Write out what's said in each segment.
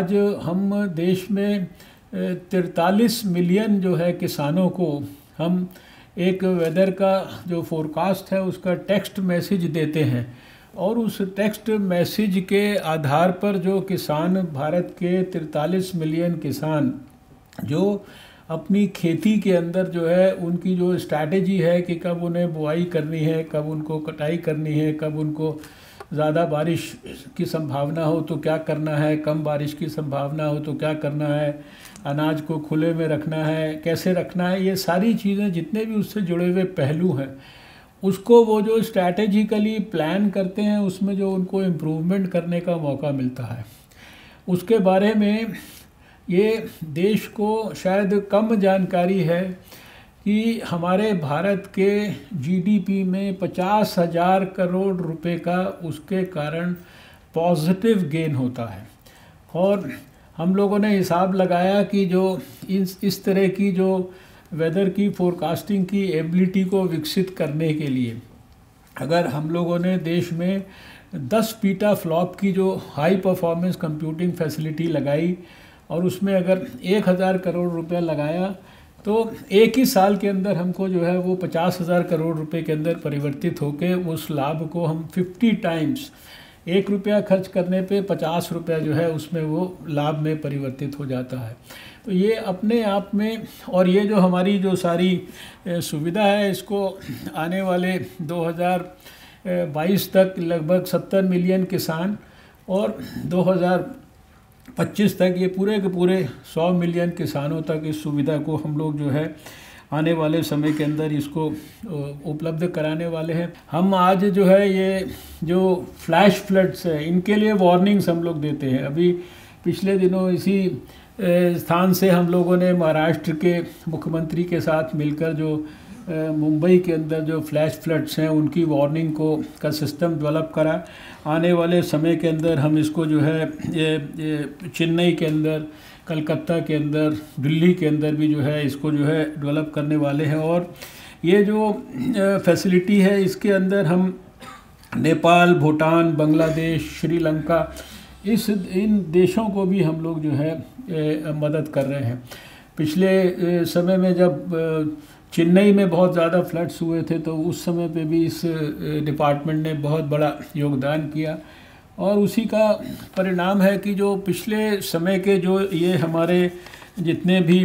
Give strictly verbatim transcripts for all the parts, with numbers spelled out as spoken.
आज हम देश में तिरतालीस मिलियन जो है किसानों को हम एक वेदर का जो फोरकास्ट है उसका टेक्स्ट मैसेज देते हैं, और उस टेक्स्ट मैसेज के आधार पर जो किसान, भारत के तिरतालीस मिलियन किसान जो अपनी खेती के अंदर जो है उनकी जो स्ट्रैटेजी है कि कब उन्हें बुआई करनी है, कब उनको कटाई करनी है, कब उनको ज़्यादा बारिश की संभावना हो तो क्या करना है, कम बारिश की संभावना हो तो क्या करना है, अनाज को खुले में रखना है, कैसे रखना है, ये सारी चीज़ें जितने भी उससे जुड़े हुए पहलू हैं उसको वो जो स्ट्रैटेजिकली प्लान करते हैं उसमें जो उनको इम्प्रूवमेंट करने का मौका मिलता है, उसके बारे में ये देश को शायद कम जानकारी है कि हमारे भारत के जीडीपी में पचास हज़ार करोड़ रुपए का उसके कारण पॉजिटिव गेन होता है। और हम लोगों ने हिसाब लगाया कि जो इस इस तरह की जो वेदर की फोरकास्टिंग की एबिलिटी को विकसित करने के लिए अगर हम लोगों ने देश में दस पीटा फ्लॉप की जो हाई परफॉर्मेंस कंप्यूटिंग फैसिलिटी लगाई और उसमें अगर एक हज़ार करोड़ रुपया लगाया तो एक ही साल के अंदर हमको जो है वो पचास हज़ार करोड़ रुपए के अंदर परिवर्तित होकर उस लाभ को हम फिफ्टी टाइम्स, एक रुपया खर्च करने पे पचास रुपया जो है उसमें वो लाभ में परिवर्तित हो जाता है। तो ये अपने आप में, और ये जो हमारी जो सारी सुविधा है इसको आने वाले दो हज़ार बाईस तक लगभग सत्तर मिलियन किसान और दो हज़ार पच्चीस तक ये पूरे के पूरे सौ मिलियन किसानों तक इस सुविधा को हम लोग जो है आने वाले समय के अंदर इसको उपलब्ध कराने वाले हैं। हम आज जो है ये जो फ्लैश फ्लड्स है इनके लिए वार्निंग्स हम लोग देते हैं। अभी पिछले दिनों इसी स्थान से हम लोगों ने महाराष्ट्र के मुख्यमंत्री के साथ मिलकर जो मुंबई के अंदर जो फ्लैश फ्लड्स हैं उनकी वार्निंग को का सिस्टम डेवलप करा। आने वाले समय के अंदर हम इसको जो है ये, ये चेन्नई के अंदर, कलकत्ता के अंदर, दिल्ली के अंदर भी जो है इसको जो है डेवलप करने वाले हैं। और ये जो फैसिलिटी है इसके अंदर हम नेपाल, भूटान, बांग्लादेश, श्रीलंका, इस इन देशों को भी हम लोग जो है मदद कर रहे हैं। पिछले समय में जब चेन्नई में बहुत ज़्यादा फ्लड्स हुए थे तो उस समय पे भी इस डिपार्टमेंट ने बहुत बड़ा योगदान किया, और उसी का परिणाम है कि जो पिछले समय के जो ये हमारे जितने भी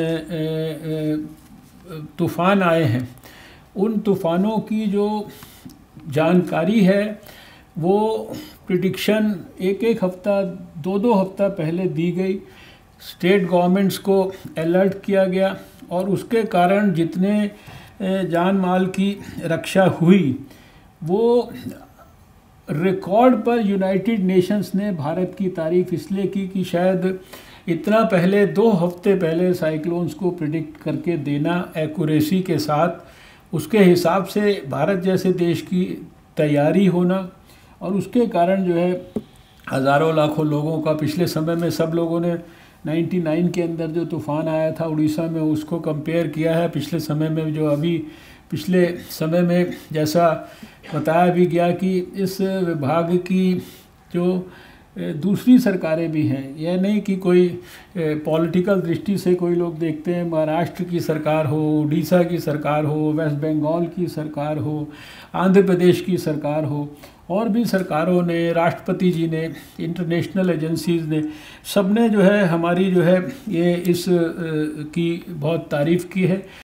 तूफ़ान आए हैं उन तूफ़ानों की जो जानकारी है वो प्रिडिक्शन एक एक हफ़्ता, दो दो हफ़्ता पहले दी गई, स्टेट गवर्नमेंट्स को अलर्ट किया गया, और उसके कारण जितने जान माल की रक्षा हुई वो रिकॉर्ड पर यूनाइटेड नेशंस ने भारत की तारीफ़ इसलिए की कि शायद इतना पहले, दो हफ्ते पहले साइक्लोन्स को प्रिडिक्ट करके देना एक्यूरेसी के साथ, उसके हिसाब से भारत जैसे देश की तैयारी होना, और उसके कारण जो है हज़ारों लाखों लोगों का पिछले समय में सब लोगों ने निन्यानवे के अंदर जो तूफ़ान आया था उड़ीसा में उसको कंपेयर किया है पिछले समय में। जो अभी पिछले समय में जैसा बताया भी गया कि इस विभाग की जो दूसरी सरकारें भी हैं, यह नहीं कि कोई पॉलिटिकल दृष्टि से कोई लोग देखते हैं, महाराष्ट्र की सरकार हो, उड़ीसा की सरकार हो, वेस्ट बंगाल की सरकार हो, आंध्र प्रदेश की सरकार हो, और भी सरकारों ने, राष्ट्रपति जी ने, इंटरनेशनल एजेंसीज़ ने, सब ने जो है हमारी जो है ये इस की बहुत तारीफ़ की है।